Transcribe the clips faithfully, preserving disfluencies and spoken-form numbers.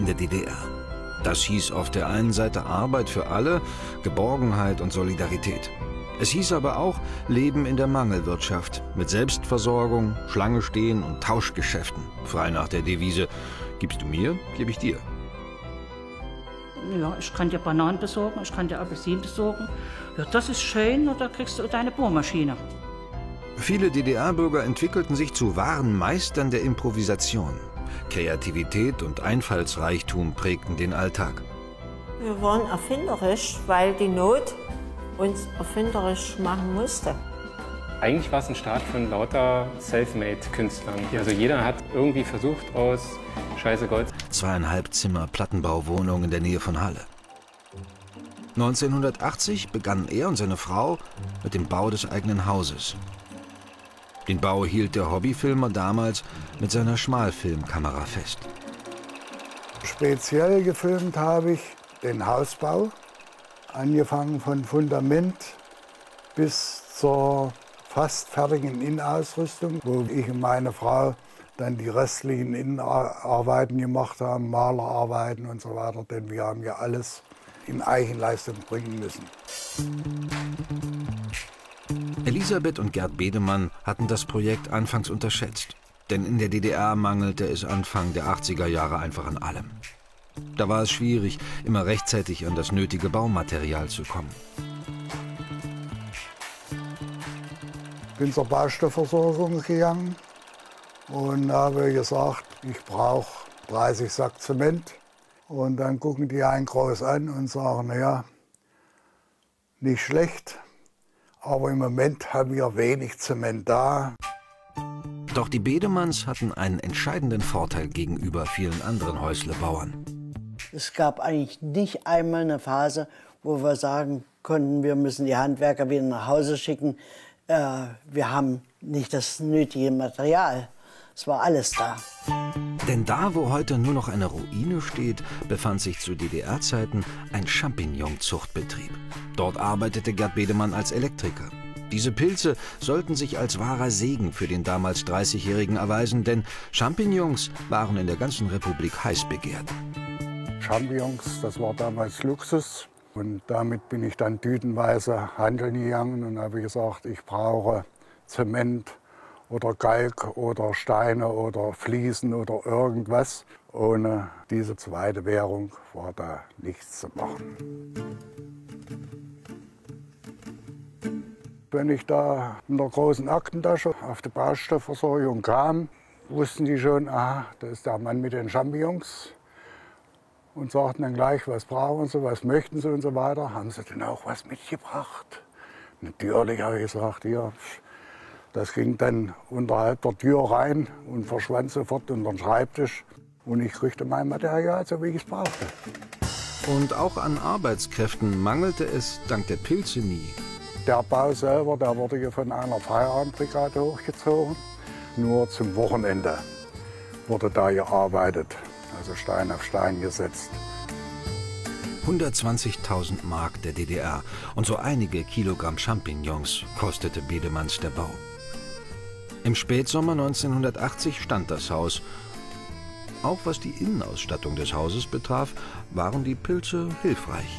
in der D D R. Das hieß auf der einen Seite Arbeit für alle, Geborgenheit und Solidarität. Es hieß aber auch Leben in der Mangelwirtschaft, mit Selbstversorgung, Schlange stehen und Tauschgeschäften. Frei nach der Devise, gibst du mir, gebe ich dir. Ja, ich kann dir Bananen besorgen, ich kann dir Apfelsinen besorgen. Ja, das ist schön, und da kriegst du deine Bohrmaschine. Viele D D R-Bürger entwickelten sich zu wahren Meistern der Improvisation. Kreativität und Einfallsreichtum prägten den Alltag. Wir waren erfinderisch, weil die Not uns erfinderisch machen musste. Eigentlich war es ein Start von lauter Selfmade-Künstlern. Also jeder hat irgendwie versucht, aus Scheiße Gold. Zweieinhalb Zimmer Plattenbauwohnung in der Nähe von Halle. neunzehnhundertachtzig begannen er und seine Frau mit dem Bau des eigenen Hauses. Den Bau hielt der Hobbyfilmer damals mit seiner Schmalfilmkamera fest. Speziell gefilmt habe ich den Hausbau, angefangen von Fundament bis zur fast fertigen Innenausrüstung, wo ich und meine Frau dann die restlichen Innenarbeiten gemacht haben, Malerarbeiten und so weiter, denn wir haben ja alles in Eigenleistung bringen müssen. Elisabeth und Gerd Bedemann hatten das Projekt anfangs unterschätzt. Denn in der D D R mangelte es Anfang der achtziger Jahre einfach an allem. Da war es schwierig, immer rechtzeitig an das nötige Baumaterial zu kommen. Ich bin zur Baustoffversorgung gegangen und habe gesagt, ich brauche dreißig Sack Zement. Und dann gucken die einen groß an und sagen, naja, nicht schlecht, aber im Moment haben wir wenig Zement da. Doch die Bedemanns hatten einen entscheidenden Vorteil gegenüber vielen anderen Häuslebauern. Es gab eigentlich nicht einmal eine Phase, wo wir sagen konnten, wir müssen die Handwerker wieder nach Hause schicken. Äh, wir haben nicht das nötige Material. Es war alles da. Denn da, wo heute nur noch eine Ruine steht, befand sich zu D D R-Zeiten ein Champignon-Zuchtbetrieb. Dort arbeitete Gerd Bedemann als Elektriker. Diese Pilze sollten sich als wahrer Segen für den damals dreißigjährigen erweisen, denn Champignons waren in der ganzen Republik heiß begehrt. Champignons, das war damals Luxus. Und damit bin ich dann tütenweise handeln gegangen und habe gesagt, ich brauche Zement oder Kalk oder Steine oder Fliesen oder irgendwas. Ohne diese zweite Währung war da nichts zu machen. Wenn ich da in der großen Aktentasche auf die Baustoffversorgung kam, wussten die schon, aha, da ist der Mann mit den Champignons. Und sagten dann gleich, was brauchen Sie, was möchten Sie und so weiter. Haben Sie denn auch was mitgebracht? Natürlich, habe ich gesagt, ja. Das ging dann unterhalb der Tür rein und verschwand sofort unter den Schreibtisch. Und ich kriegte mein Material, so wie ich es brauchte. Und auch an Arbeitskräften mangelte es dank der Pilze nie. Der Bau selber, der wurde hier von einer Feierabendbrigade hochgezogen. Nur zum Wochenende wurde da gearbeitet, also Stein auf Stein gesetzt. hundertzwanzigtausend Mark der D D R und so einige Kilogramm Champignons kostete Bedemanns der Bau. Im Spätsommer neunzehnhundertachtzig stand das Haus. Auch was die Innenausstattung des Hauses betraf, waren die Pilze hilfreich.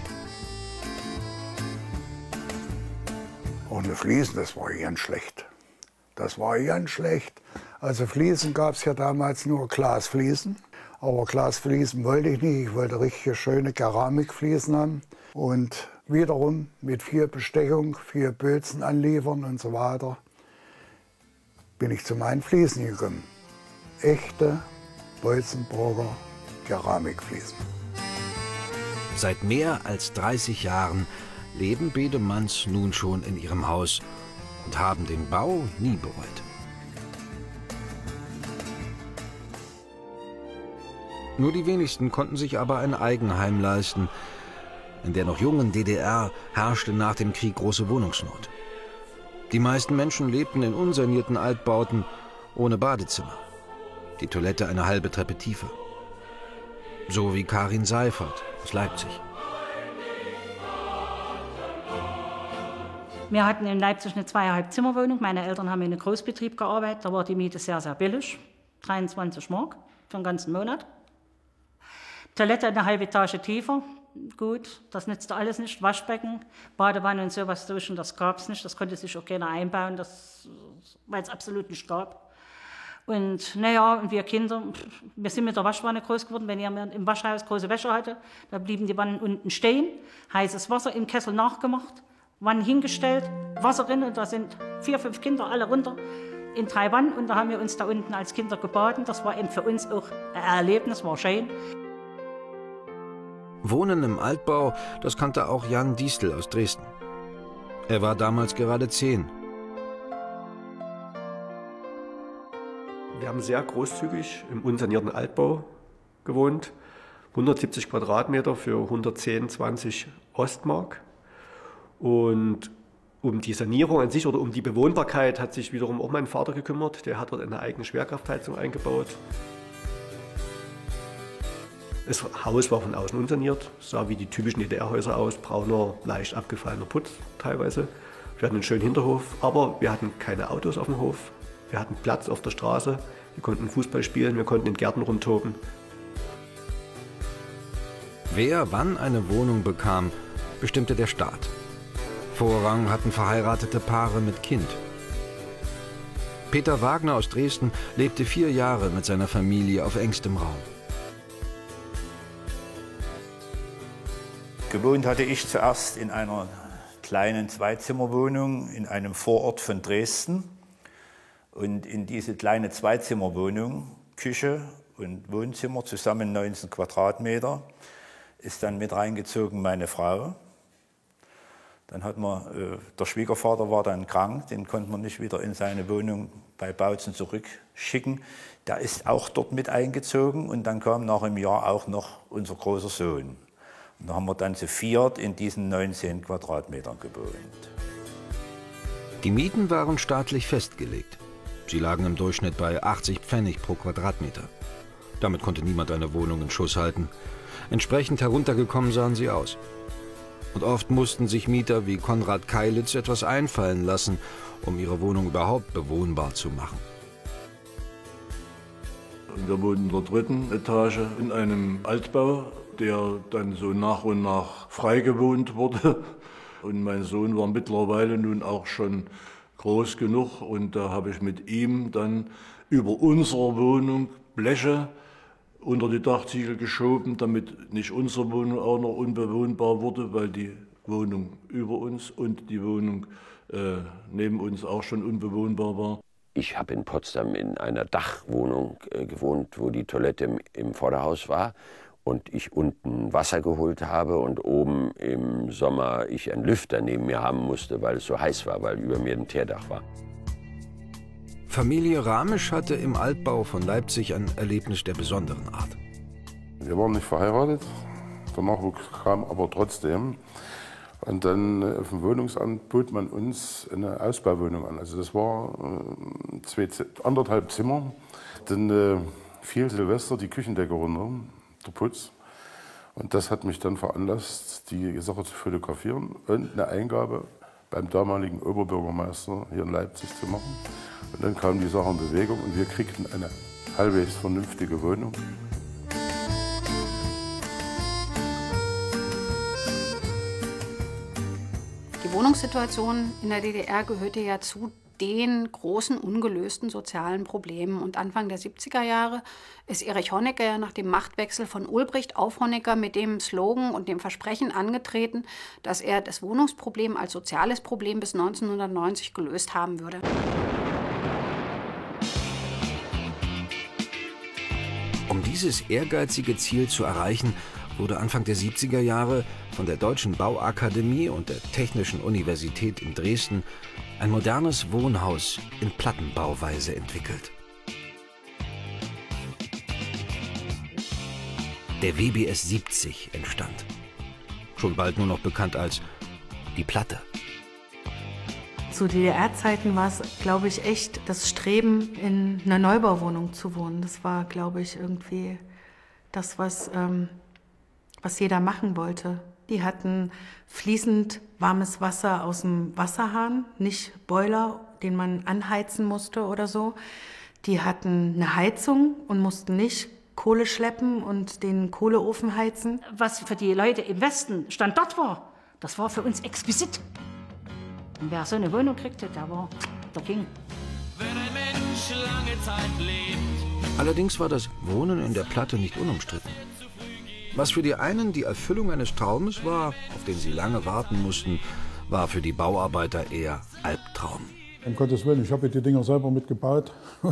Ohne Fliesen, das war ganz schlecht. Das war ganz schlecht. Also Fliesen gab es ja damals nur Glasfliesen. Aber Glasfliesen wollte ich nicht. Ich wollte richtig schöne Keramikfliesen haben. Und wiederum mit viel Bestechung, viel Bözen anliefern und so weiter, bin ich zu meinen Fliesen gekommen. Echte Boitzenburger Keramikfliesen. Seit mehr als dreißig Jahren leben Bedemanns nun schon in ihrem Haus und haben den Bau nie bereut. Nur die wenigsten konnten sich aber ein Eigenheim leisten. In der noch jungen D D R herrschte nach dem Krieg große Wohnungsnot. Die meisten Menschen lebten in unsanierten Altbauten ohne Badezimmer. Die Toilette eine halbe Treppe tiefer. So wie Karin Seifert aus Leipzig. Wir hatten in Leipzig eine zweieinhalb Zimmerwohnung. Meine Eltern haben in einem Großbetrieb gearbeitet. Da war die Miete sehr, sehr billig. dreiundzwanzig Mark für den ganzen Monat. Toilette eine halbe Etage tiefer. Gut, das nützte alles nicht. Waschbecken, Badewanne und sowas zwischen, das gab es nicht. Das konnte sich auch keiner einbauen, weil es absolut nicht gab. Und naja, und wir Kinder, wir sind mit der Waschwanne groß geworden. Wenn jemand im Waschhaus große Wäsche hatte, da blieben die Wannen unten stehen, heißes Wasser im Kessel nachgemacht, Wannen hingestellt, Wasser drin, und da sind vier, fünf Kinder alle runter in drei Wannen, und da haben wir uns da unten als Kinder gebadet. Das war eben für uns auch ein Erlebnis, war schön. Wohnen im Altbau, das kannte auch Jan Diestel aus Dresden. Er war damals gerade zehn. Wir haben sehr großzügig im unsanierten Altbau gewohnt. hundertsiebzig Quadratmeter für hundertzehn, zwanzig Ostmark. Und um die Sanierung an sich oder um die Bewohnbarkeit hat sich wiederum auch mein Vater gekümmert. Der hat dort eine eigene Schwerkraftheizung eingebaut. Das Haus war von außen unsaniert, sah wie die typischen D D R-Häuser aus, brauner, leicht abgefallener Putz teilweise. Wir hatten einen schönen Hinterhof, aber wir hatten keine Autos auf dem Hof. Wir hatten Platz auf der Straße, wir konnten Fußball spielen, wir konnten in Gärten rumtoben. Wer wann eine Wohnung bekam, bestimmte der Staat. Vorrang hatten verheiratete Paare mit Kind. Peter Wagner aus Dresden lebte vier Jahre mit seiner Familie auf engstem Raum. Gewohnt hatte ich zuerst in einer kleinen Zweizimmerwohnung in einem Vorort von Dresden. Und in diese kleine Zweizimmerwohnung, Küche und Wohnzimmer, zusammen neunzehn Quadratmeter, ist dann mit reingezogen meine Frau. Dann hat man, äh, der Schwiegervater war dann krank, den konnte man nicht wieder in seine Wohnung bei Bautzen zurückschicken. Der ist auch dort mit eingezogen, und dann kam nach einem Jahr auch noch unser großer Sohn. Und da haben wir dann zu viert in diesen neunzehn Quadratmetern gewohnt. Die Mieten waren staatlich festgelegt. Sie lagen im Durchschnitt bei achtzig Pfennig pro Quadratmeter. Damit konnte niemand eine Wohnung in Schuss halten. Entsprechend heruntergekommen sahen sie aus. Und oft mussten sich Mieter wie Konrad Keilitz etwas einfallen lassen, um ihre Wohnung überhaupt bewohnbar zu machen. Wir wohnten in der dritten Etage in einem Altbau, der dann so nach und nach frei gewohnt wurde. Und mein Sohn war mittlerweile nun auch schon groß genug, und da habe ich mit ihm dann über unsere Wohnung Bleche unter die Dachziegel geschoben, damit nicht unsere Wohnung auch noch unbewohnbar wurde, weil die Wohnung über uns und die Wohnung äh, neben uns auch schon unbewohnbar war. Ich habe in Potsdam in einer Dachwohnung äh, gewohnt, wo die Toilette im, im Vorderhaus war und ich unten Wasser geholt habe und oben im Sommer ich einen Lüfter neben mir haben musste, weil es so heiß war, weil über mir ein Teerdach war. Familie Ramisch hatte im Altbau von Leipzig ein Erlebnis der besonderen Art. Wir waren nicht verheiratet, der Nachwuchs kam aber trotzdem. Und dann auf dem Wohnungsamt bot man uns eine Ausbauwohnung an. Also das war äh, zwei, anderthalb Zimmer. Dann äh, fiel Silvester die Küchendecke runter, der Putz. Und das hat mich dann veranlasst, die Sache zu fotografieren und eine Eingabe beim damaligen Oberbürgermeister hier in Leipzig zu machen. Und dann kam die Sache in Bewegung und wir kriegten eine halbwegs vernünftige Wohnung. Die Wohnungssituation in der D D R gehörte ja zu den großen ungelösten sozialen Problemen. Und Anfang der siebziger Jahre ist Erich Honecker ja nach dem Machtwechsel von Ulbricht auf Honecker mit dem Slogan und dem Versprechen angetreten, dass er das Wohnungsproblem als soziales Problem bis neunzehnhundertneunzig gelöst haben würde. Um dieses ehrgeizige Ziel zu erreichen, wurde Anfang der siebziger Jahre von der Deutschen Bauakademie und der Technischen Universität in Dresden ein modernes Wohnhaus in Plattenbauweise entwickelt. Der W B S siebzig entstand. Schon bald nur noch bekannt als die Platte. Zu D D R-Zeiten war es, glaube ich, echt das Streben, in einer Neubauwohnung zu wohnen. Das war, glaube ich, irgendwie das, was, ähm, was jeder machen wollte. Die hatten fließend warmes Wasser aus dem Wasserhahn, nicht Boiler, den man anheizen musste oder so. Die hatten eine Heizung und mussten nicht Kohle schleppen und den Kohleofen heizen. Was für die Leute im Westen Standard war, das war für uns exquisit. Und wer so eine Wohnung kriegte, der war der King. Wenn ein Mensch lange Zeit lebt. Allerdings war das Wohnen in der Platte nicht unumstritten. Was für die einen die Erfüllung eines Traumes war, auf den sie lange warten mussten, war für die Bauarbeiter eher Albtraum. Um Gottes Willen, ich habe die Dinger selber mitgebaut.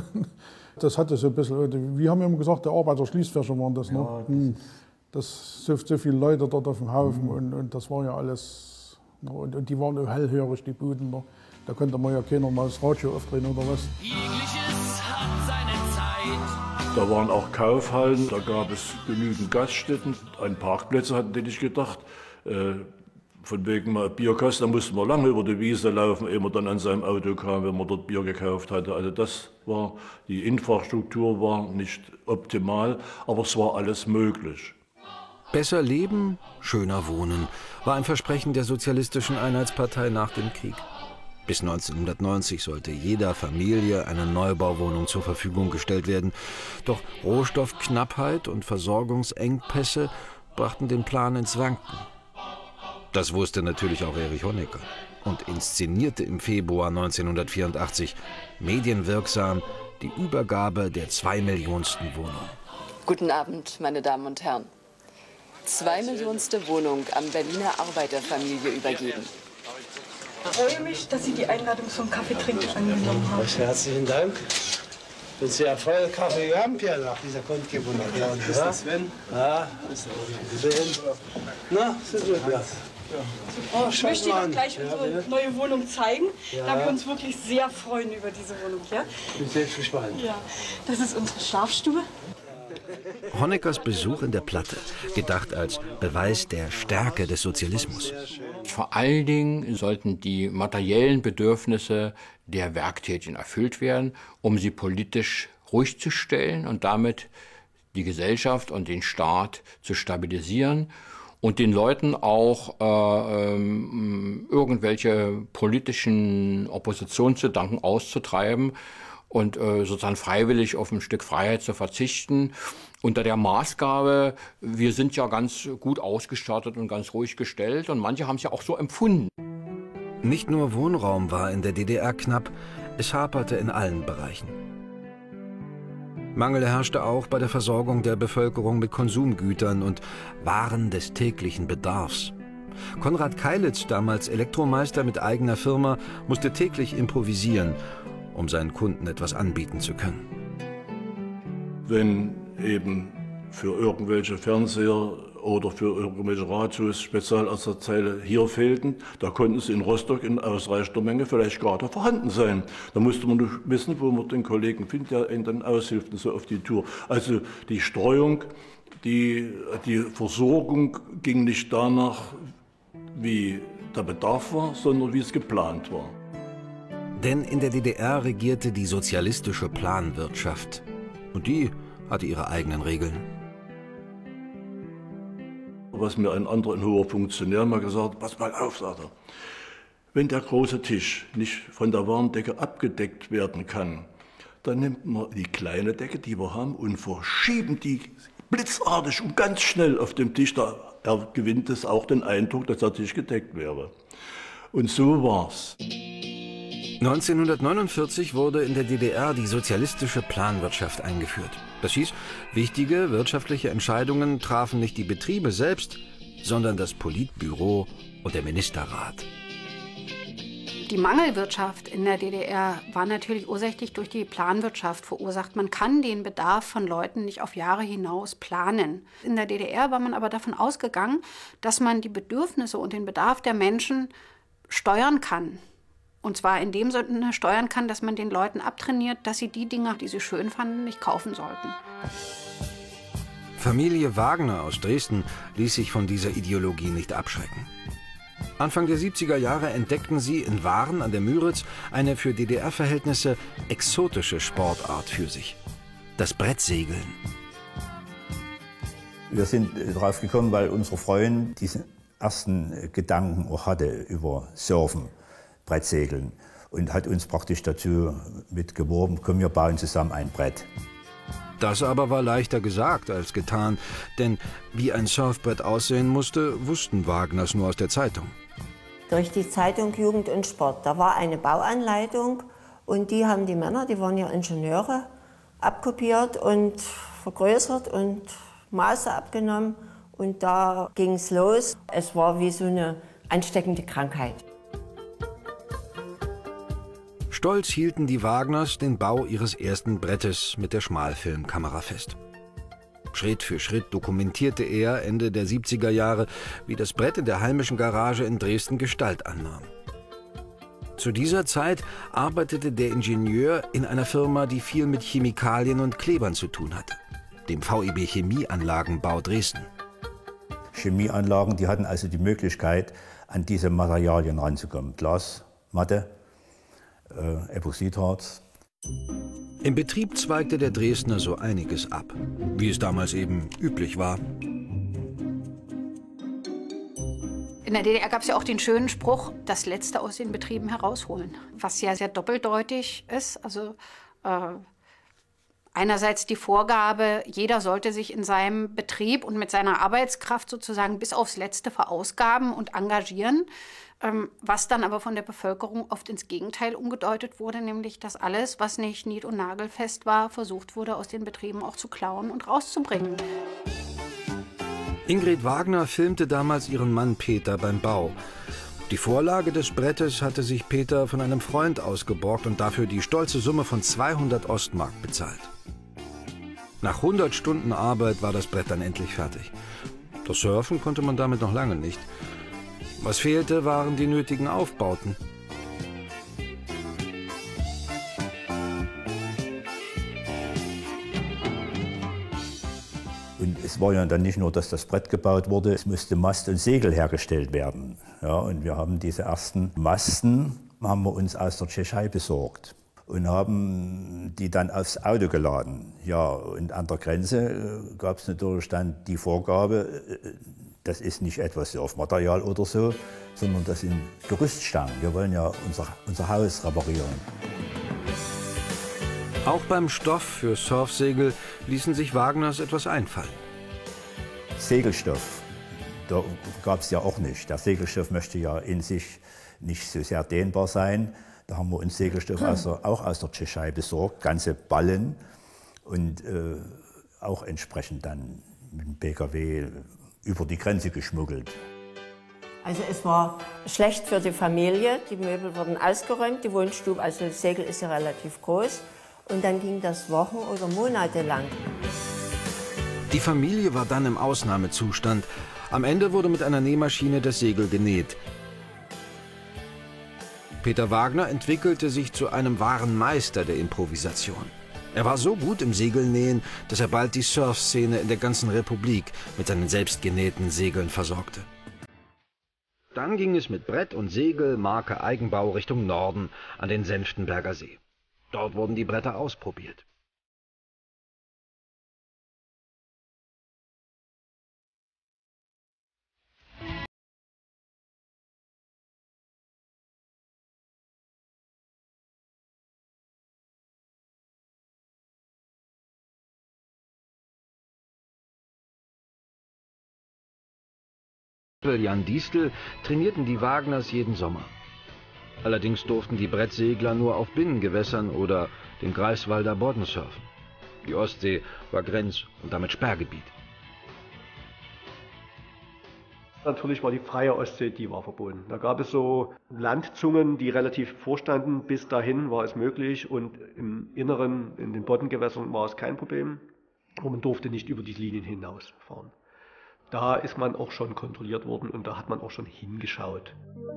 Das hatte so ein bisschen, wir haben immer gesagt, der Arbeiter-Schließfächer waren das. Ne? Ja, das, das so, so viele Leute dort auf dem Haufen mhm. und, und das war ja alles, und, und die waren auch hellhörig, die Buden. Ne? Da konnte man ja keiner mal das Radio aufdrehen oder was. Jegliches hat seine Zeit. Da waren auch Kaufhallen, da gab es genügend Gaststätten. An Parkplätze hatten die nicht gedacht. Äh, Von wegen mal Bierkasten, da mussten wir lange über die Wiese laufen, ehe man dann an seinem Auto kam, wenn man dort Bier gekauft hatte. Also das war, die Infrastruktur war nicht optimal, aber es war alles möglich. Besser leben, schöner wohnen, war ein Versprechen der Sozialistischen Einheitspartei nach dem Krieg. Bis neunzehnhundertneunzig sollte jeder Familie eine Neubauwohnung zur Verfügung gestellt werden. Doch Rohstoffknappheit und Versorgungsengpässe brachten den Plan ins Wanken. Das wusste natürlich auch Erich Honecker und inszenierte im Februar neunzehnhundertvierundachtzig medienwirksam die Übergabe der zweimillionsten Wohnung. Guten Abend, meine Damen und Herren. Zweimillionste Wohnung an Berliner Arbeiterfamilie übergeben. Ich freue mich, dass Sie die Einladung zum Kaffeetrinken angenommen haben. Herzlichen Dank. Wenn Sie Erfolg Kaffee haben, Pierre, nach dieser Kundgebung. Ja, und ist das Sven? Ja, das ist Sven. Na, sind wir da. Oh, ich möchte Ihnen gleich unsere neue Wohnung zeigen, ja. Da wir uns wirklich sehr freuen über diese Wohnung. Ja? Ich bin selbst gespannt. Ja. Das ist unsere Schlafstube. Honeckers Besuch in der Platte, gedacht als Beweis der Stärke des Sozialismus. Vor allen Dingen sollten die materiellen Bedürfnisse der Werktätigen erfüllt werden, um sie politisch ruhig zu stellen und damit die Gesellschaft und den Staat zu stabilisieren und den Leuten auch äh, ähm, irgendwelche politischen Oppositionsgedanken auszutreiben und äh, sozusagen freiwillig auf ein Stück Freiheit zu verzichten. Unter der Maßgabe, wir sind ja ganz gut ausgestattet und ganz ruhig gestellt, und manche haben es ja auch so empfunden. Nicht nur Wohnraum war in der D D R knapp, es haperte in allen Bereichen. Mangel herrschte auch bei der Versorgung der Bevölkerung mit Konsumgütern und Waren des täglichen Bedarfs. Konrad Keilitz, damals Elektromeister mit eigener Firma, musste täglich improvisieren, um seinen Kunden etwas anbieten zu können. Wenn eben für irgendwelche Fernseher oder für irgendwelche Radios Spezialersatzteile hier fehlten, da konnten sie in Rostock in ausreichender Menge vielleicht gerade vorhanden sein. Da musste man nur wissen, wo man den Kollegen findet, der ihnen dann aushilft, so auf die Tour. Also die Streuung, die, die Versorgung ging nicht danach, wie der Bedarf war, sondern wie es geplant war. Denn in der D D R regierte die sozialistische Planwirtschaft. Und die hatte ihre eigenen Regeln. Was mir ein anderer, ein hoher Funktionär mal gesagt hat: Pass mal auf, sagt er. Wenn der große Tisch nicht von der Warndecke abgedeckt werden kann, dann nimmt man die kleine Decke, die wir haben, und verschiebt die blitzartig und ganz schnell auf dem Tisch. Da er gewinnt es auch den Eindruck, dass der Tisch gedeckt wäre. Und so war's. neunzehnhundertneunundvierzig wurde in der D D R die sozialistische Planwirtschaft eingeführt. Das hieß, wichtige wirtschaftliche Entscheidungen trafen nicht die Betriebe selbst, sondern das Politbüro und der Ministerrat. Die Mangelwirtschaft in der D D R war natürlich ursächlich durch die Planwirtschaft verursacht. Man kann den Bedarf von Leuten nicht auf Jahre hinaus planen. In der D D R war man aber davon ausgegangen, dass man die Bedürfnisse und den Bedarf der Menschen steuern kann. Und zwar in dem Sinne steuern kann, dass man den Leuten abtrainiert, dass sie die Dinge, die sie schön fanden, nicht kaufen sollten. Familie Wagner aus Dresden ließ sich von dieser Ideologie nicht abschrecken. Anfang der siebziger Jahre entdeckten sie in Waren an der Müritz eine für D D R-Verhältnisse exotische Sportart für sich: das Brettsegeln. Wir sind darauf gekommen, weil unser Freund diesen ersten Gedanken auch hatte über Surfen, Brettsegeln, und hat uns praktisch dazu mitgeworben: Komm, wir bauen zusammen ein Brett. Das aber war leichter gesagt als getan, denn wie ein Surfbrett aussehen musste, wussten Wagners nur aus der Zeitung. Durch die Zeitung Jugend und Sport, da war eine Bauanleitung und die haben die Männer, die waren ja Ingenieure, abkopiert und vergrößert und Maße abgenommen und da ging es los. Es war wie so eine ansteckende Krankheit. Stolz hielten die Wagners den Bau ihres ersten Brettes mit der Schmalfilmkamera fest. Schritt für Schritt dokumentierte er Ende der siebziger Jahre, wie das Brett in der heimischen Garage in Dresden Gestalt annahm. Zu dieser Zeit arbeitete der Ingenieur in einer Firma, die viel mit Chemikalien und Klebern zu tun hatte, dem V E B Chemieanlagenbau Dresden. Chemieanlagen, die hatten also die Möglichkeit, an diese Materialien ranzukommen. Glas, Matte, äh, Epoxidharz. Im Betrieb zweigte der Dresdner so einiges ab, wie es damals eben üblich war. In der D D R gab es ja auch den schönen Spruch, das Letzte aus den Betrieben herausholen, was ja sehr doppeldeutig ist. Also äh, einerseits die Vorgabe, jeder sollte sich in seinem Betrieb und mit seiner Arbeitskraft sozusagen bis aufs Letzte verausgaben und engagieren, ähm, was dann aber von der Bevölkerung oft ins Gegenteil umgedeutet wurde, nämlich dass alles, was nicht nied- und nagelfest war, versucht wurde, aus den Betrieben auch zu klauen und rauszubringen. Ingrid Wagner filmte damals ihren Mann Peter beim Bau. Die Vorlage des Brettes hatte sich Peter von einem Freund ausgeborgt und dafür die stolze Summe von zweihundert Ostmark bezahlt. Nach hundert Stunden Arbeit war das Brett dann endlich fertig. Das Surfen konnte man damit noch lange nicht. Was fehlte, waren die nötigen Aufbauten. Und es war ja dann nicht nur, dass das Brett gebaut wurde, es musste Mast und Segel hergestellt werden. Ja, und wir haben diese ersten Masten, haben wir uns aus der Tschechei besorgt und haben die dann aufs Auto geladen. Ja, und an der Grenze äh, gab es natürlich dann die Vorgabe, äh, das ist nicht etwas Surfmaterial oder so, sondern das sind Gerüststangen. Wir wollen ja unser, unser Haus reparieren. Auch beim Stoff für Surfsegel ließen sich Wagners etwas einfallen. Segelstoff, da gab es ja auch nicht. Der Segelstoff möchte ja in sich nicht so sehr dehnbar sein. Da haben wir uns Segelstoff aus der, auch aus der Tschechei besorgt, ganze Ballen und äh, auch entsprechend dann mit dem P K W über die Grenze geschmuggelt. Also es war schlecht für die Familie, die Möbel wurden ausgeräumt, die Wohnstube, also das Segel ist ja relativ groß. Und dann ging das Wochen oder Monate lang. Die Familie war dann im Ausnahmezustand. Am Ende wurde mit einer Nähmaschine das Segel genäht. Peter Wagner entwickelte sich zu einem wahren Meister der Improvisation. Er war so gut im Segelnähen, dass er bald die Surfszene in der ganzen Republik mit seinen selbstgenähten Segeln versorgte. Dann ging es mit Brett und Segel, Marke Eigenbau, Richtung Norden an den Senftenberger See. Dort wurden die Bretter ausprobiert. Jan Diestel trainierten die Wagners jeden Sommer. Allerdings durften die Brettsegler nur auf Binnengewässern oder dem Greifswalder Bodden surfen. Die Ostsee war Grenz- und damit Sperrgebiet. Natürlich war die freie Ostsee, die war verboten. Da gab es so Landzungen, die relativ vorstanden. Bis dahin war es möglich und im Inneren, in den Boddengewässern war es kein Problem. Und man durfte nicht über die Linien hinaus fahren. Da ist man auch schon kontrolliert worden und da hat man auch schon hingeschaut.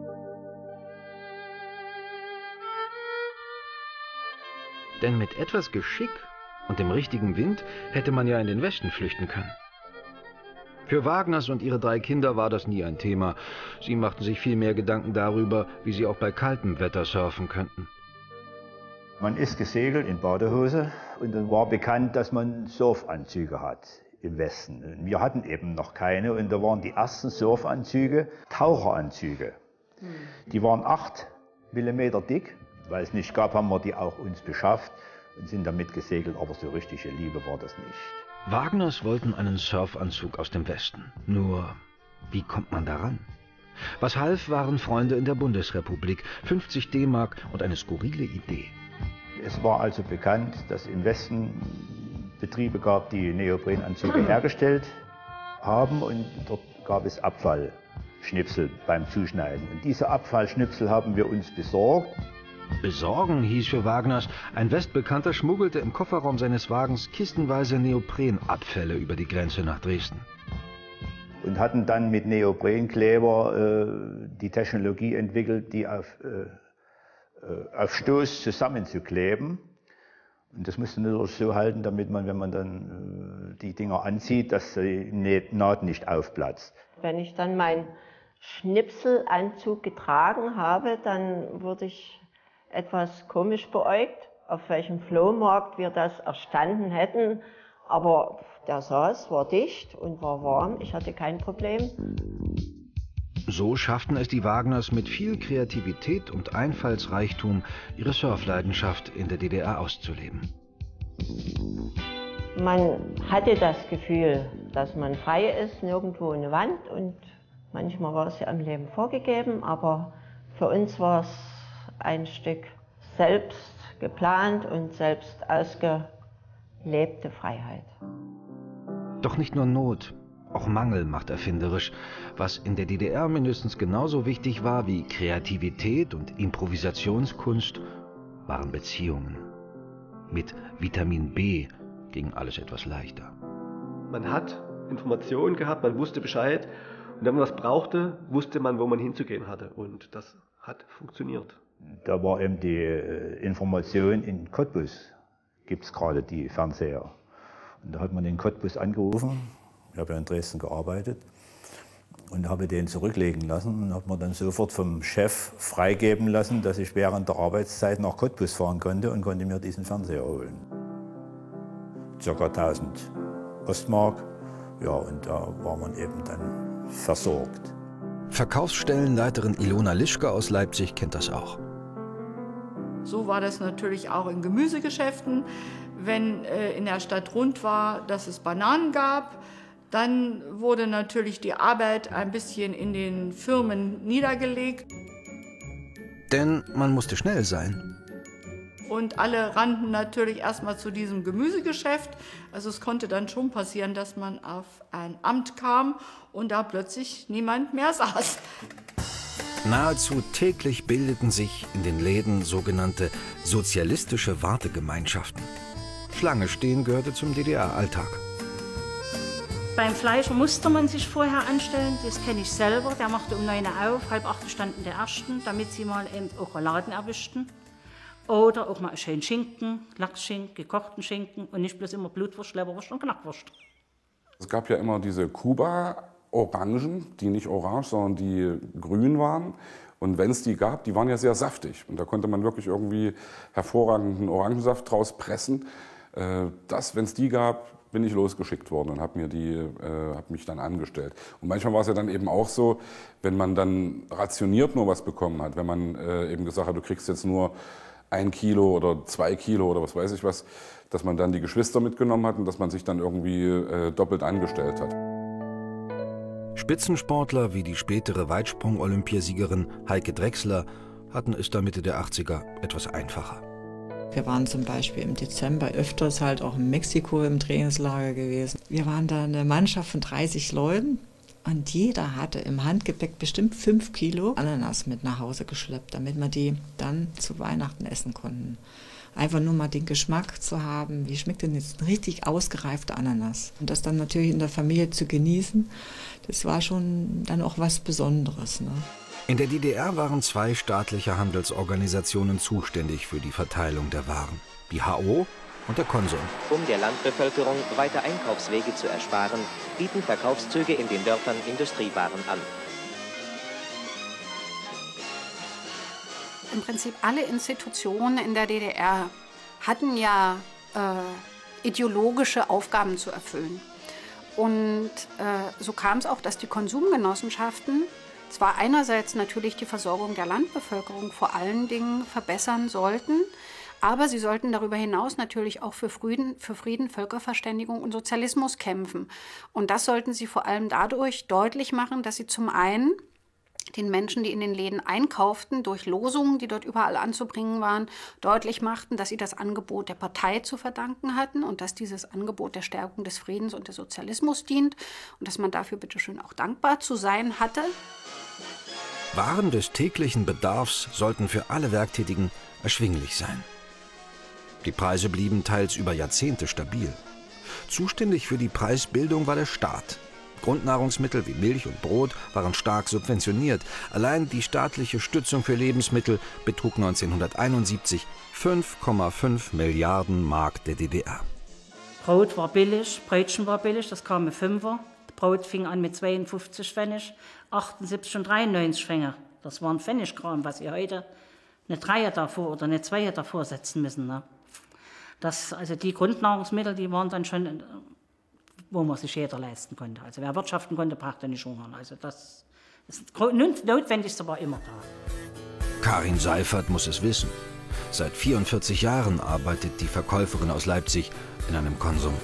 Denn mit etwas Geschick und dem richtigen Wind hätte man ja in den Westen flüchten können. Für Wagners und ihre drei Kinder war das nie ein Thema. Sie machten sich viel mehr Gedanken darüber, wie sie auch bei kaltem Wetter surfen könnten. Man ist gesegelt in Badehose und dann war bekannt, dass man Surfanzüge hat im Westen. Wir hatten eben noch keine und da waren die ersten Surfanzüge Taucheranzüge. Die waren acht Millimeter dick. Weil es nicht gab, haben wir die auch uns beschafft und sind damit gesegelt, aber so richtige Liebe war das nicht. Wagners wollten einen Surfanzug aus dem Westen. Nur, wie kommt man daran? Was half, waren Freunde in der Bundesrepublik, fünfzig D-Mark und eine skurrile Idee. Es war also bekannt, dass es im Westen Betriebe gab, die Neoprenanzüge hergestellt haben, und dort gab es Abfallschnipsel beim Zuschneiden. Und diese Abfallschnipsel haben wir uns besorgt. Besorgen hieß für Wagners, ein Westbekannter schmuggelte im Kofferraum seines Wagens kistenweise Neoprenabfälle über die Grenze nach Dresden. Und hatten dann mit Neoprenkleber äh, die Technologie entwickelt, die auf, äh, auf Stoß zusammenzukleben. Und das musste natürlich so halten, damit man, wenn man dann äh, die Dinger anzieht, dass die Naht nicht aufplatzt. Wenn ich dann meinen Schnipselanzug getragen habe, dann wurde ich etwas komisch beäugt, auf welchem Flohmarkt wir das erstanden hätten. Aber der saß, war dicht und war warm, ich hatte kein Problem. So schafften es die Wagners mit viel Kreativität und Einfallsreichtum, ihre Surfleidenschaft in der D D R auszuleben. Man hatte das Gefühl, dass man frei ist, nirgendwo eine Wand, und manchmal war es ja im Leben vorgegeben, aber für uns war es ein Stück selbst geplant und selbst ausgelebte Freiheit. Doch nicht nur Not, auch Mangel macht erfinderisch. Was in der D D R mindestens genauso wichtig war wie Kreativität und Improvisationskunst, waren Beziehungen. Mit Vitamin B ging alles etwas leichter. Man hat Informationen gehabt, man wusste Bescheid, und wenn man was brauchte, wusste man, wo man hinzugehen hatte, und das hat funktioniert. Da war eben die Information, in Cottbus gibt es gerade die Fernseher. Und da hat man den Cottbus angerufen, ich habe ja in Dresden gearbeitet, und habe den zurücklegen lassen und habe mir dann sofort vom Chef freigeben lassen, dass ich während der Arbeitszeit nach Cottbus fahren konnte und konnte mir diesen Fernseher holen. Circa tausend Ostmark, ja, und da war man eben dann versorgt. Verkaufsstellenleiterin Ilona Lischke aus Leipzig kennt das auch. So war das natürlich auch in Gemüsegeschäften. Wenn äh, in der Stadt rund war, dass es Bananen gab, dann wurde natürlich die Arbeit ein bisschen in den Firmen niedergelegt. Denn man musste schnell sein. Und alle rannten natürlich erstmal zu diesem Gemüsegeschäft. Also es konnte dann schon passieren, dass man auf ein Amt kam und da plötzlich niemand mehr saß. Nahezu täglich bildeten sich in den Läden sogenannte sozialistische Wartegemeinschaften. Schlange stehen gehörte zum D D R-Alltag. Beim Fleischer musste man sich vorher anstellen, das kenne ich selber. Der machte um neun Uhr auf, halb acht standen der Ersten, damit sie mal eben auch Laden erwischten. Oder auch mal einen schönen Schinken, Lachsschinken, gekochten Schinken und nicht bloß immer Blutwurst, Leberwurst und Knackwurst. Es gab ja immer diese Kuba-Orangen, die nicht orange, sondern die grün waren. Und wenn es die gab, die waren ja sehr saftig. Und da konnte man wirklich irgendwie hervorragenden Orangensaft draus pressen. Das, wenn es die gab, bin ich losgeschickt worden und habe mir die, äh, hab mich dann angestellt. Und manchmal war es ja dann eben auch so, wenn man dann rationiert nur was bekommen hat, wenn man äh, eben gesagt hat, du kriegst jetzt nur ein Kilo oder zwei Kilo oder was weiß ich was, dass man dann die Geschwister mitgenommen hat und dass man sich dann irgendwie äh, doppelt angestellt hat. Spitzensportler wie die spätere Weitsprung-Olympiasiegerin Heike Drechsler hatten es da Mitte der achtziger etwas einfacher. Wir waren zum Beispiel im Dezember öfters halt auch in Mexiko im Trainingslager gewesen. Wir waren da eine Mannschaft von dreißig Leuten und jeder hatte im Handgepäck bestimmt fünf Kilo Ananas mit nach Hause geschleppt, damit wir die dann zu Weihnachten essen konnten. Einfach nur mal den Geschmack zu haben, wie schmeckt denn jetzt ein richtig ausgereifter Ananas? Und das dann natürlich in der Familie zu genießen, das war schon dann auch was Besonderes, ne? In der D D R waren zwei staatliche Handelsorganisationen zuständig für die Verteilung der Waren. Die H O und der Konsum. Um der Landbevölkerung weiter Einkaufswege zu ersparen, bieten Verkaufszüge in den Dörfern Industriewaren an. Im Prinzip alle Institutionen in der D D R hatten ja äh, ideologische Aufgaben zu erfüllen. Und äh, so kam es auch, dass die Konsumgenossenschaften zwar einerseits natürlich die Versorgung der Landbevölkerung vor allen Dingen verbessern sollten, Aber sie sollten darüber hinaus natürlich auch für Frieden, für Frieden, Völkerverständigung und Sozialismus kämpfen. Und das sollten sie vor allem dadurch deutlich machen, dass sie zum einen den Menschen, die in den Läden einkauften, durch Losungen, die dort überall anzubringen waren, deutlich machten, dass sie das Angebot der Partei zu verdanken hatten und dass dieses Angebot der Stärkung des Friedens und des Sozialismus dient und dass man dafür bitteschön auch dankbar zu sein hatte. Waren des täglichen Bedarfs sollten für alle Werktätigen erschwinglich sein. Die Preise blieben teils über Jahrzehnte stabil. Zuständig für die Preisbildung war der Staat. Grundnahrungsmittel wie Milch und Brot waren stark subventioniert. Allein die staatliche Stützung für Lebensmittel betrug neunzehnhunderteinundsiebzig fünf Komma fünf Milliarden Mark der D D R. Brot war billig, Brötchen war billig, das kam mit Fünfer. Brot fing an mit zweiundfünfzig Pfennig, achtundsiebzig und dreiundneunzig Pfennig. Das war ein Pfennigkram, was ihr heute eine Dreier davor oder eine Zweier davor setzen müssen. Ne? Das, also die Grundnahrungsmittel, die waren dann schon, wo man sich jeder leisten konnte. Also wer wirtschaften konnte, brauchte nicht hungern. Also das, das Notwendigste war immer da. Karin Seifert muss es wissen. Seit vierundvierzig Jahren arbeitet die Verkäuferin aus Leipzig in einem Konsum.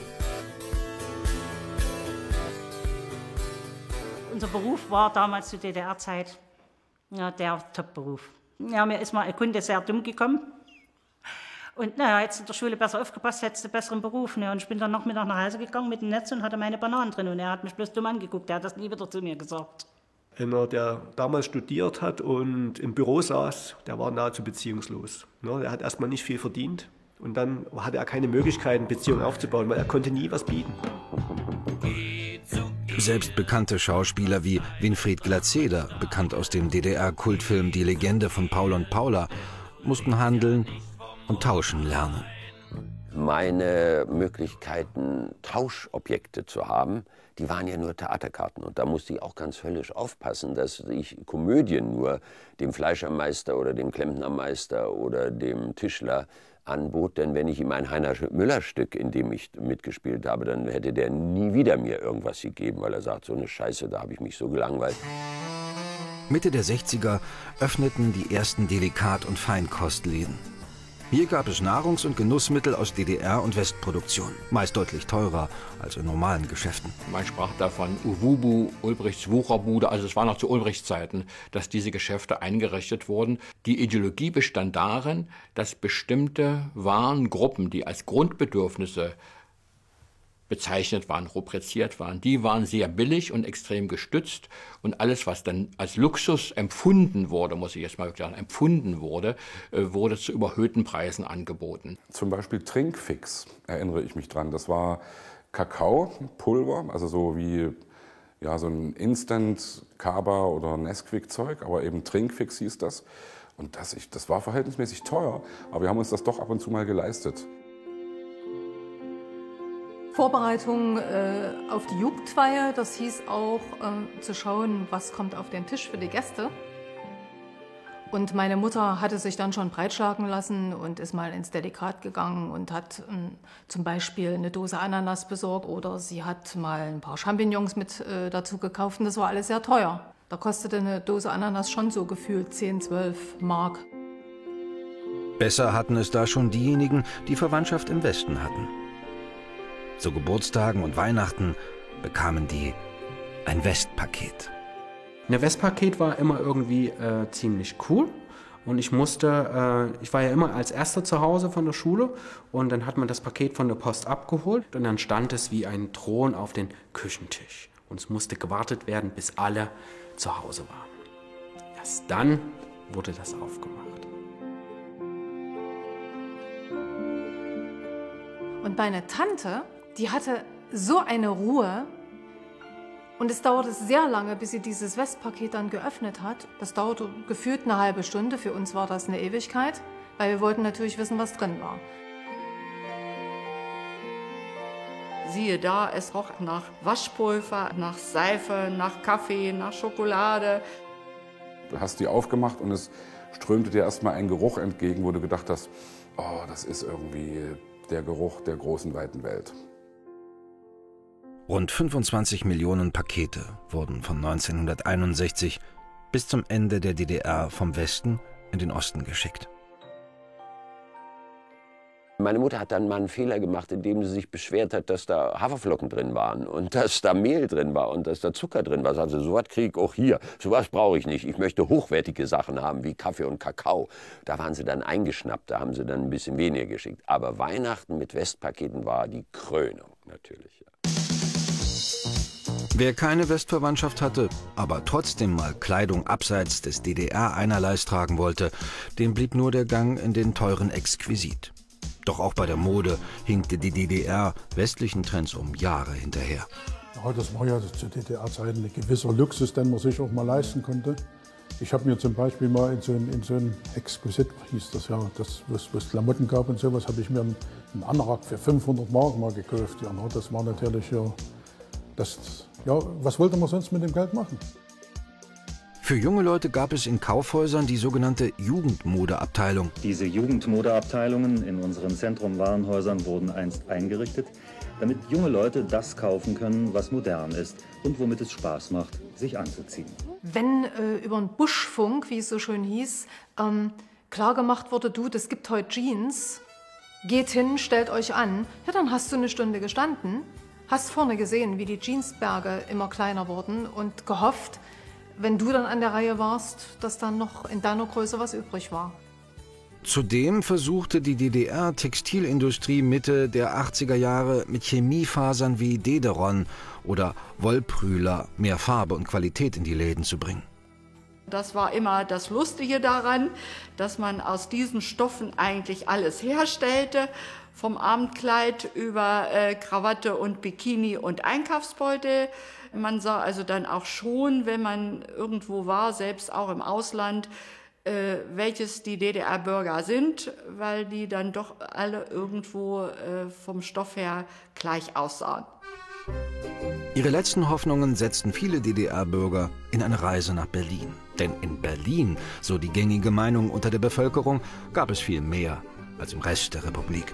Unser Beruf war damals zur D D R-Zeit ja, der Top-Beruf. Ja, mir ist mal ein Kunde sehr dumm gekommen. Und naja, hättest du in der Schule besser aufgepasst, hättest du einen besseren Beruf. Ne? Und ich bin dann Nachmittag nach Hause gegangen mit dem Netz und hatte meine Bananen drin. Und er hat mich bloß dumm angeguckt, er hat das nie wieder zu mir gesagt. Einer, der damals studiert hat und im Büro saß, der war nahezu beziehungslos. Ne? Er hat erstmal nicht viel verdient und dann hatte er keine Möglichkeit, eine Beziehung aufzubauen, weil er konnte nie was bieten. Selbst bekannte Schauspieler wie Winfried Glatzeder, bekannt aus dem D D R-Kultfilm Die Legende von Paul und Paula, mussten handeln und tauschen lernen. Meine Möglichkeiten, Tauschobjekte zu haben, die waren ja nur Theaterkarten. Und da musste ich auch ganz höllisch aufpassen, dass ich Komödien nur dem Fleischermeister oder dem Klempnermeister oder dem Tischler anbot. Denn wenn ich ihm ein Heiner Müller-Stück, in dem ich mitgespielt habe, dann hätte der nie wieder mir irgendwas gegeben, weil er sagt, so eine Scheiße, da habe ich mich so gelangweilt. Mitte der sechziger öffneten die ersten Delikat- und Feinkostläden. Hier gab es Nahrungs- und Genussmittel aus D D R- und Westproduktion, meist deutlich teurer als in normalen Geschäften. Man sprach davon Uwubu, Ulbrichts Wucherbude, also es war noch zu Ulbrichts Zeiten, dass diese Geschäfte eingerichtet wurden. Die Ideologie bestand darin, dass bestimmte Warengruppen, die als Grundbedürfnisse bezeichnet waren, rubriziert waren, die waren sehr billig und extrem gestützt und alles, was dann als Luxus empfunden wurde, muss ich jetzt mal sagen, empfunden wurde, wurde zu überhöhten Preisen angeboten. Zum Beispiel Trinkfix, erinnere ich mich dran. Das war Kakaopulver, also so wie ja, so ein Instant-Kaba oder Nesquik-Zeug, aber eben Trinkfix hieß das. Und das, ich, das war verhältnismäßig teuer, aber wir haben uns das doch ab und zu mal geleistet. Vorbereitung äh, auf die Jugendfeier, das hieß auch äh, zu schauen, was kommt auf den Tisch für die Gäste. Und meine Mutter hatte sich dann schon breitschlagen lassen und ist mal ins Delikat gegangen und hat ähm, zum Beispiel eine Dose Ananas besorgt oder sie hat mal ein paar Champignons mit äh, dazu gekauft und das war alles sehr teuer. Da kostete eine Dose Ananas schon so gefühlt zehn, zwölf Mark. Besser hatten es da schon diejenigen, die Verwandtschaft im Westen hatten. Zu Geburtstagen und Weihnachten bekamen die ein Westpaket. Ein Westpaket war immer irgendwie äh, ziemlich cool und ich musste, äh, ich war ja immer als Erster zu Hause von der Schule und dann hat man das Paket von der Post abgeholt und dann stand es wie ein Thron auf den Küchentisch und es musste gewartet werden, bis alle zu Hause waren. Erst dann wurde das aufgemacht. Und meine Tante, die hatte so eine Ruhe und es dauerte sehr lange, bis sie dieses Westpaket dann geöffnet hat. Das dauerte gefühlt eine halbe Stunde, für uns war das eine Ewigkeit, weil wir wollten natürlich wissen, was drin war. Siehe da, es roch nach Waschpulver, nach Seife, nach Kaffee, nach Schokolade. Du hast die aufgemacht und es strömte dir erstmal ein Geruch entgegen, wo du gedacht hast, oh, das ist irgendwie der Geruch der großen, weiten Welt. Rund fünfundzwanzig Millionen Pakete wurden von neunzehnhunderteinundsechzig bis zum Ende der D D R vom Westen in den Osten geschickt. Meine Mutter hat dann mal einen Fehler gemacht, indem sie sich beschwert hat, dass da Haferflocken drin waren und dass da Mehl drin war und dass da Zucker drin war. Sie sagte, so was kriege ich auch hier. So was brauche ich nicht. Ich möchte hochwertige Sachen haben, wie Kaffee und Kakao. Da waren sie dann eingeschnappt, da haben sie dann ein bisschen weniger geschickt. Aber Weihnachten mit Westpaketen war die Krönung natürlich. Ja. Wer keine Westverwandtschaft hatte, aber trotzdem mal Kleidung abseits des D D R-Einerleis tragen wollte, dem blieb nur der Gang in den teuren Exquisit. Doch auch bei der Mode hinkte die D D R westlichen Trends um Jahre hinterher. Ja, das war ja zu D D R-Zeiten ein gewisser Luxus, den man sich auch mal leisten konnte. Ich habe mir zum Beispiel mal in so ein, in so ein Exquisit, hieß das ja, das, was es Klamotten gab und sowas, habe ich mir einen, einen Anorak für fünfhundert Mark mal gekauft. Ja, das war natürlich ja, das, ja, was wollte man sonst mit dem Geld machen? Für junge Leute gab es in Kaufhäusern die sogenannte Jugendmodeabteilung. Diese Jugendmodeabteilungen in unseren Zentrum-Warenhäusern wurden einst eingerichtet, damit junge Leute das kaufen können, was modern ist und womit es Spaß macht, sich anzuziehen. Wenn äh, über den Buschfunk, wie es so schön hieß, ähm, klargemacht wurde, du, das gibt heute Jeans, geht hin, stellt euch an, ja, dann hast du eine Stunde gestanden, hast vorne gesehen, wie die Jeansberge immer kleiner wurden und gehofft, wenn du dann an der Reihe warst, dass dann noch in deiner Größe was übrig war. Zudem versuchte die D D R-Textilindustrie Mitte der achtziger Jahre mit Chemiefasern wie Dederon oder Wollprühler mehr Farbe und Qualität in die Läden zu bringen. Das war immer das Lustige daran, dass man aus diesen Stoffen eigentlich alles herstellte, vom Abendkleid über äh, Krawatte und Bikini und Einkaufsbeutel. Man sah also dann auch schon, wenn man irgendwo war, selbst auch im Ausland, äh, welches die D D R-Bürger sind, weil die dann doch alle irgendwo äh, vom Stoff her gleich aussahen. Ihre letzten Hoffnungen setzten viele D D R-Bürger in eine Reise nach Berlin. Denn in Berlin, so die gängige Meinung unter der Bevölkerung, gab es viel mehr als im Rest der Republik.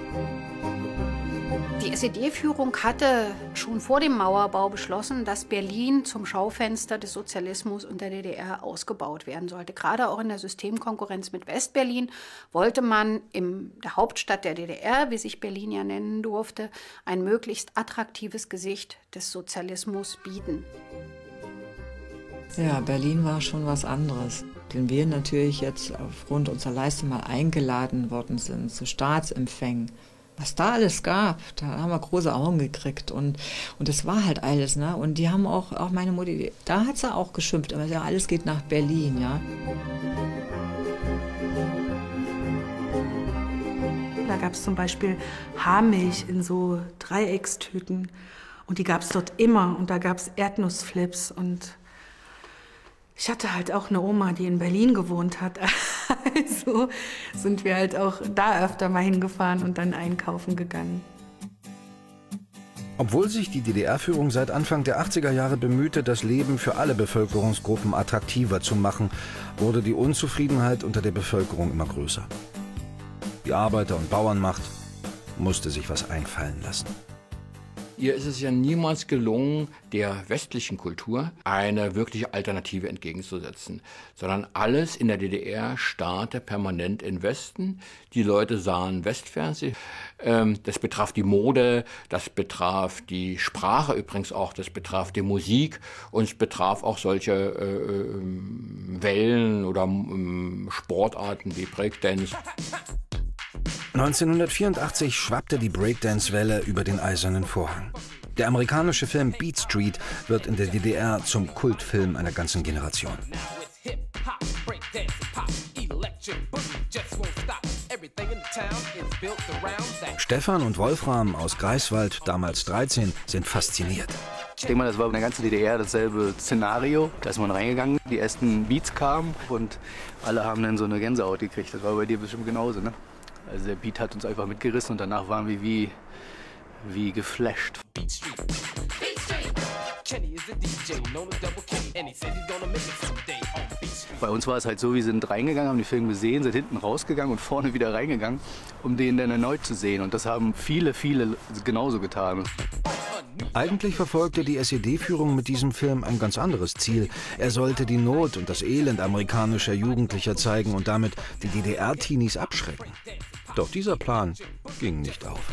Die S E D-Führung hatte schon vor dem Mauerbau beschlossen, dass Berlin zum Schaufenster des Sozialismus und der D D R ausgebaut werden sollte. Gerade auch in der Systemkonkurrenz mit Westberlin wollte man in der Hauptstadt der D D R, wie sich Berlin ja nennen durfte, ein möglichst attraktives Gesicht des Sozialismus bieten. Ja, Berlin war schon was anderes. Denn wir natürlich jetzt aufgrund unserer Leistung mal eingeladen worden sind zu Staatsempfängen. Was da alles gab, da haben wir große Augen gekriegt und und das war halt alles, ne? Und die haben auch, auch meine Mutter, da hat sie auch geschimpft, aber ja, alles geht nach Berlin, ja. Da gab es zum Beispiel Haarmilch in so Dreieckstüten und die gab es dort immer und da gab es Erdnussflips und ich hatte halt auch eine Oma, die in Berlin gewohnt hat. Also sind wir halt auch da öfter mal hingefahren und dann einkaufen gegangen. Obwohl sich die D D R-Führung seit Anfang der achtziger Jahre bemühte, das Leben für alle Bevölkerungsgruppen attraktiver zu machen, wurde die Unzufriedenheit unter der Bevölkerung immer größer. Die Arbeiter- und Bauernmacht musste sich was einfallen lassen. Ihr ist es ja niemals gelungen, der westlichen Kultur eine wirkliche Alternative entgegenzusetzen, sondern alles in der D D R starrte permanent in Westen. Die Leute sahen Westfernsehen. Das betraf die Mode, das betraf die Sprache übrigens auch, das betraf die Musik und es betraf auch solche äh, Wellen oder äh, Sportarten wie Breakdance. neunzehnhundertvierundachtzig schwappte die Breakdance-Welle über den Eisernen Vorhang. Der amerikanische Film Beat Street wird in der D D R zum Kultfilm einer ganzen Generation. Stefan und Wolfram aus Greifswald, damals dreizehn, sind fasziniert. Ich denke mal, das war in der ganzen D D R dasselbe Szenario. Da ist man reingegangen, die ersten Beats kamen und alle haben dann so eine Gänsehaut gekriegt. Das war bei dir bestimmt genauso, ne? Also der Beat hat uns einfach mitgerissen und danach waren wir wie, wie geflasht. Bei uns war es halt so, wir sind reingegangen, haben die Filme gesehen, sind hinten rausgegangen und vorne wieder reingegangen, um den dann erneut zu sehen. Und das haben viele, viele genauso getan. Eigentlich verfolgte die S E D-Führung mit diesem Film ein ganz anderes Ziel. Er sollte die Not und das Elend amerikanischer Jugendlicher zeigen und damit die D D R-Teenies abschrecken. Doch dieser Plan ging nicht auf.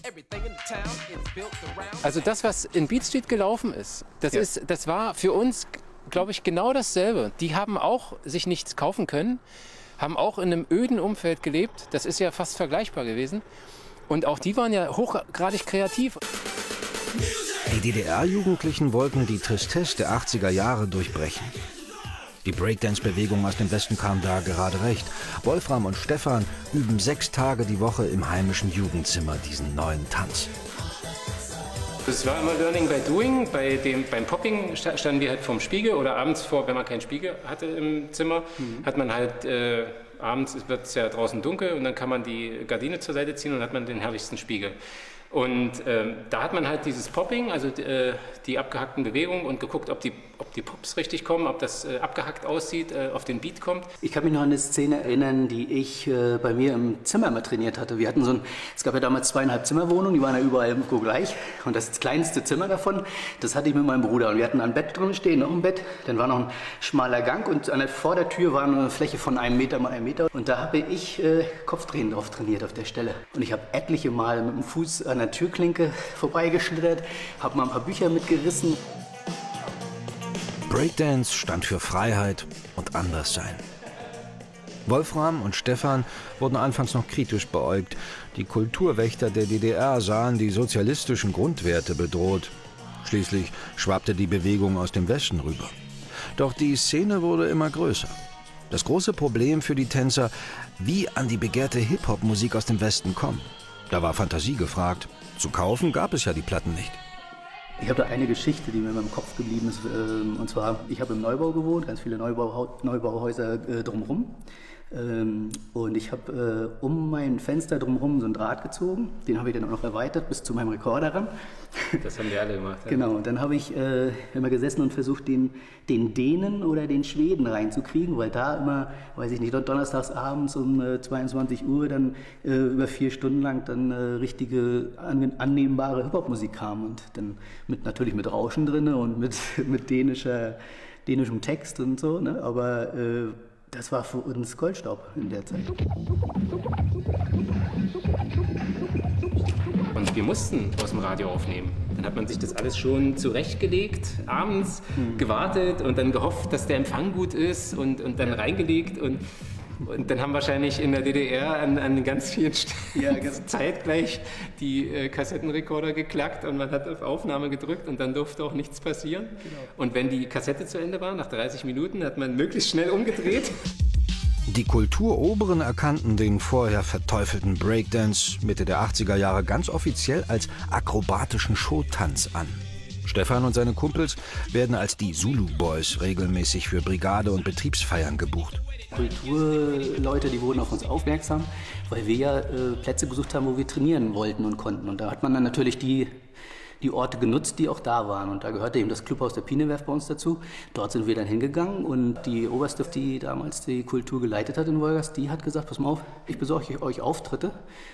Also das, was in Beat Street gelaufen ist, das, ja. ist, das war für uns, glaube ich, genau dasselbe. Die haben auch sich nichts kaufen können, haben auch in einem öden Umfeld gelebt. Das ist ja fast vergleichbar gewesen. Und auch die waren ja hochgradig kreativ. Die D D R-Jugendlichen wollten die Tristesse der achtziger Jahre durchbrechen. Die Breakdance-Bewegung aus dem Westen kam da gerade recht. Wolfram und Stefan üben sechs Tage die Woche im heimischen Jugendzimmer diesen neuen Tanz. Es war immer Learning by Doing. Bei dem, beim Popping standen wir halt vorm Spiegel oder abends vor, wenn man keinen Spiegel hatte im Zimmer, mhm. hat man halt äh, abends wird es ja draußen dunkel und dann kann man die Gardine zur Seite ziehen und hat man den herrlichsten Spiegel. Und äh, da hat man halt dieses Popping, also äh, die abgehackten Bewegungen und geguckt, ob die, ob die Pops richtig kommen, ob das äh, abgehackt aussieht, äh, auf den Beat kommt. Ich kann mich noch an eine Szene erinnern, die ich äh, bei mir im Zimmer mal trainiert hatte. Wir hatten so ein, es gab ja damals zweieinhalb Zimmerwohnungen, die waren ja überall irgendwo gleich. Und das kleinste Zimmer davon, das hatte ich mit meinem Bruder. Und wir hatten ein Bett drin stehen, noch ein Bett. Dann war noch ein schmaler Gang und an der, vor der Tür war eine Fläche von einem Meter mal einem Meter. Und da habe ich äh, Kopfdrehen drauf trainiert auf der Stelle. Und ich habe etliche Mal mit dem Fuß an der Türklinke vorbeigeschlittert, habe mal ein paar Bücher mitgerissen. Breakdance stand für Freiheit und Anderssein. Wolfram und Stefan wurden anfangs noch kritisch beäugt. Die Kulturwächter der D D R sahen die sozialistischen Grundwerte bedroht. Schließlich schwappte die Bewegung aus dem Westen rüber. Doch die Szene wurde immer größer. Das große Problem für die Tänzer, wie an die begehrte Hip-Hop-Musik aus dem Westen kommen. Da war Fantasie gefragt. Zu kaufen gab es ja die Platten nicht. Ich habe da eine Geschichte, die mir in meinem Kopf geblieben ist. Und zwar, ich habe im Neubau gewohnt, ganz viele Neubau, Neubauhäuser äh, drumherum. Ähm, und ich habe äh, um mein Fenster drumherum so einen Draht gezogen. Den habe ich dann auch noch erweitert bis zu meinem Rekorder ran. Das haben wir alle gemacht. Ja. Genau, und dann habe ich äh, immer gesessen und versucht, den, den Dänen oder den Schweden reinzukriegen, weil da immer, weiß ich nicht, donnerstags abends um äh, zweiundzwanzig Uhr dann äh, über vier Stunden lang dann äh, richtige, an, annehmbare Hip-Hop-Musik kam. Und dann mit, natürlich mit Rauschen drin und mit, mit dänischer, dänischem Text und so, ne? Aber äh, das war für uns Goldstaub in der Zeit. Und wir mussten aus dem Radio aufnehmen. Dann hat man sich das alles schon zurechtgelegt, abends mhm. gewartet und dann gehofft, dass der Empfang gut ist und, und dann reingelegt. Und, und dann haben wahrscheinlich in der D D R an, an ganz vielen Stellen ja, zeitgleich die äh, Kassettenrekorder geklackt und man hat auf Aufnahme gedrückt und dann durfte auch nichts passieren. Genau. Und wenn die Kassette zu Ende war, nach dreißig Minuten, hat man möglichst schnell umgedreht. Die Kulturoberen erkannten den vorher verteufelten Breakdance Mitte der achtziger Jahre ganz offiziell als akrobatischen Showtanz an. Stefan und seine Kumpels werden als die Zulu Boys regelmäßig für Brigade- und Betriebsfeiern gebucht. Kulturleute, die wurden auf uns aufmerksam, weil wir ja äh, Plätze gesucht haben, wo wir trainieren wollten und konnten. Und da hat man dann natürlich die, die Orte genutzt, die auch da waren. Und da gehörte eben das Clubhaus der Pinewerf bei uns dazu. Dort sind wir dann hingegangen und die Oberste, die damals die Kultur geleitet hat in Wolgast, die hat gesagt, pass mal auf, ich besorge euch Auftritte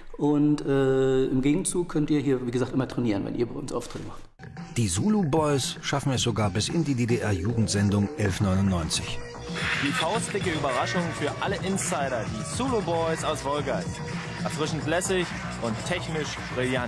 und äh, im Gegenzug könnt ihr hier, wie gesagt, immer trainieren, wenn ihr bei uns Auftritte macht. Die Zulu Boys schaffen es sogar bis in die D D R-Jugendsendung elf neunundneunzig. Die faustdicke Überraschung für alle Insider, die Zulu Boys aus Wolgast. Erfrischend lässig und technisch brillant.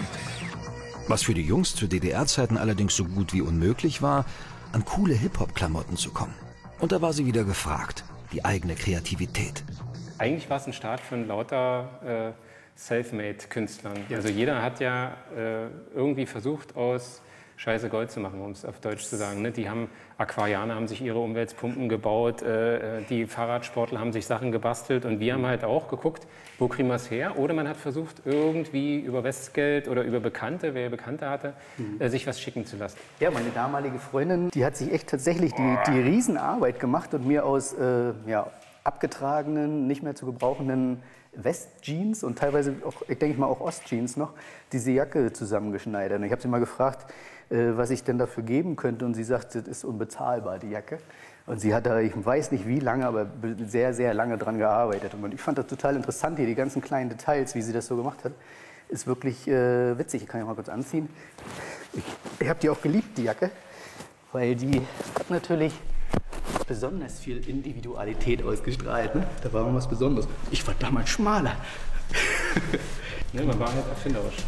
Was für die Jungs zu D D R-Zeiten allerdings so gut wie unmöglich war, an coole Hip-Hop-Klamotten zu kommen. Und da war sie wieder gefragt, die eigene Kreativität. Eigentlich war es ein Start von lauter äh, Selfmade-Künstlern. Ja. Also jeder hat ja äh, irgendwie versucht, aus Scheiße Gold zu machen, um es auf Deutsch zu sagen. Ne? Die haben, Aquarianer haben sich ihre Umweltpumpen gebaut, äh, die Fahrradsportler haben sich Sachen gebastelt und wir haben halt auch geguckt, wo kriegen wir es her? Oder man hat versucht, irgendwie über Westgeld oder über Bekannte, wer Bekannte hatte, mhm. äh, sich was schicken zu lassen. Ja, meine damalige Freundin, die hat sich echt tatsächlich die, die Riesenarbeit gemacht und mir aus äh, ja, abgetragenen, nicht mehr zu gebrauchenden Westjeans und teilweise auch, ich denke mal auch Ostjeans noch, diese Jacke zusammengeschneidert. Und ich habe sie mal gefragt, äh, was ich denn dafür geben könnte und sie sagt, das ist unbezahlbar, die Jacke. Und sie hat da, ich weiß nicht wie lange, aber sehr, sehr lange dran gearbeitet. Und ich fand das total interessant hier, die ganzen kleinen Details, wie sie das so gemacht hat. Ist wirklich äh, witzig, ich kann ja mal kurz anziehen. Ich, ich habe die auch geliebt, die Jacke, weil die hat natürlich besonders viel Individualität ausgestrahlt. Ne? Da war was Besonderes. Ich war damals schmaler. Ne, man war halt erfinderisch.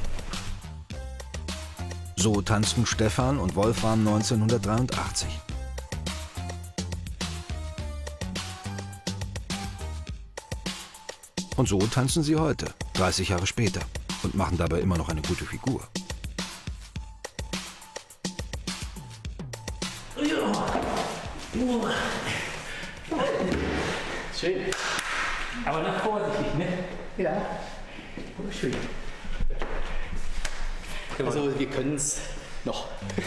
So tanzten Stefan und Wolfram neunzehnhundertdreiundachtzig. Und so tanzen sie heute, dreißig Jahre später, und machen dabei immer noch eine gute Figur. Schön. Aber noch vorsichtig, ne? Ja. Oh, schön. Also wir können es noch.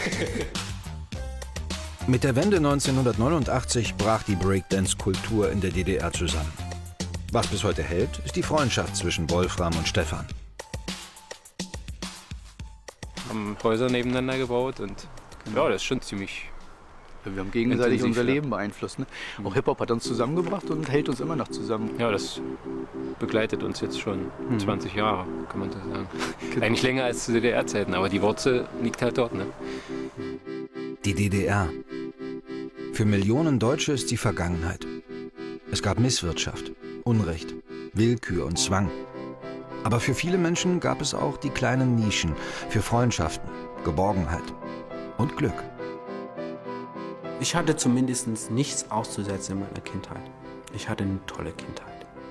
Mit der Wende neunzehnhundertneunundachtzig brach die Breakdance-Kultur in der D D R zusammen. Was bis heute hält, ist die Freundschaft zwischen Wolfram und Stefan. Haben Häuser nebeneinander gebaut und ja, das ist schon ziemlich. Wir haben gegenseitig intensiv, unser ja. Leben beeinflusst. Ne? Auch Hip-Hop hat uns zusammengebracht und hält uns immer noch zusammen. Ja, das begleitet uns jetzt schon Mhm. zwanzig Jahre, kann man so sagen. Genau. Eigentlich länger als zu D D R-Zeiten, aber die Wurzel liegt halt dort. Ne? Die D D R. Für Millionen Deutsche ist sie Vergangenheit. Es gab Misswirtschaft, Unrecht, Willkür und Zwang. Aber für viele Menschen gab es auch die kleinen Nischen für Freundschaften, Geborgenheit und Glück. Ich hatte zumindest nichts auszusetzen in meiner Kindheit. Ich hatte eine tolle Kindheit.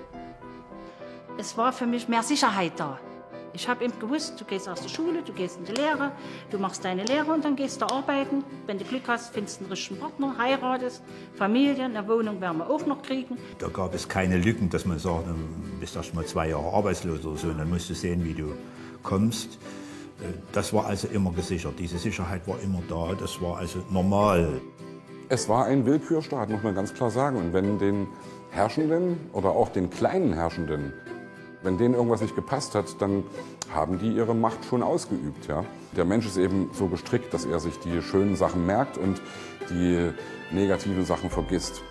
Es war für mich mehr Sicherheit da. Ich habe eben gewusst, du gehst aus der Schule, du gehst in die Lehre, du machst deine Lehre und dann gehst du arbeiten. Wenn du Glück hast, findest du einen richtigen Partner, heiratest, Familie, eine Wohnung werden wir auch noch kriegen. Da gab es keine Lücken, dass man sagt, du bist erst mal zwei Jahre arbeitslos oder so, und dann musst du sehen, wie du kommst. Das war also immer gesichert. Diese Sicherheit war immer da, das war also normal. Es war ein Willkürstaat, muss man ganz klar sagen. Und wenn den Herrschenden oder auch den kleinen Herrschenden, wenn denen irgendwas nicht gepasst hat, dann haben die ihre Macht schon ausgeübt. Ja? Der Mensch ist eben so gestrickt, dass er sich die schönen Sachen merkt und die negativen Sachen vergisst.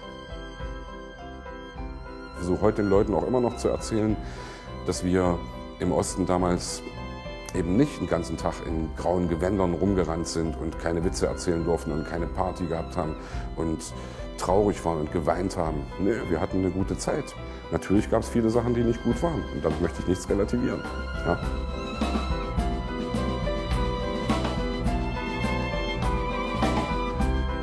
Ich versuche heute den Leuten auch immer noch zu erzählen, dass wir im Osten damals eben nicht den ganzen Tag in grauen Gewändern rumgerannt sind und keine Witze erzählen durften und keine Party gehabt haben und traurig waren und geweint haben. Nee, wir hatten eine gute Zeit. Natürlich gab es viele Sachen, die nicht gut waren. Und damit möchte ich nichts relativieren. Ja.